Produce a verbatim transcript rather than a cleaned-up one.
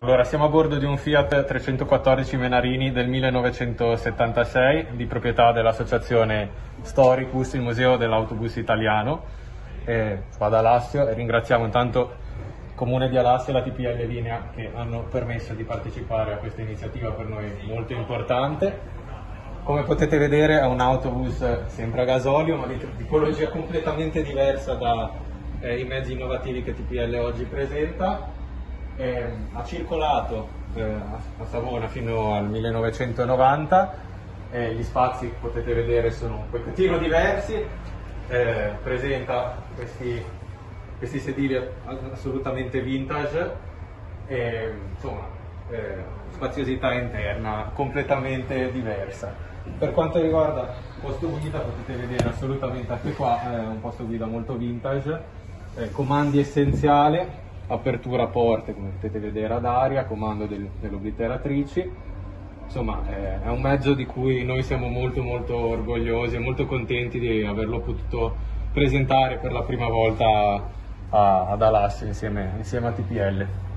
Allora, siamo a bordo di un Fiat trecentoquattordici Menarini del millenovecentosettantasei, di proprietà dell'associazione Storicus, il Museo dell'Autobus Italiano, eh, qua ad Alassio, e ringraziamo intanto il Comune di Alassio e la T P L Linea che hanno permesso di partecipare a questa iniziativa per noi molto importante. Come potete vedere è un autobus sempre a gasolio, ma di tipologia completamente diversa dai eh, mezzi innovativi che T P L oggi presenta. Eh, ha circolato eh, a Savona fino al millenovecentonovanta, eh, gli spazi che potete vedere sono un pochettino diversi, eh, presenta questi, questi sedili assolutamente vintage, e, insomma eh, spaziosità interna completamente diversa. Per quanto riguarda il posto guida, potete vedere assolutamente anche qua è un posto guida molto vintage, eh, comandi essenziali, apertura porte come potete vedere ad aria, comando del, delle obliteratrici. Insomma eh, è un mezzo di cui noi siamo molto molto orgogliosi e molto contenti di averlo potuto presentare per la prima volta a, ad Alassio insieme, insieme a T P L.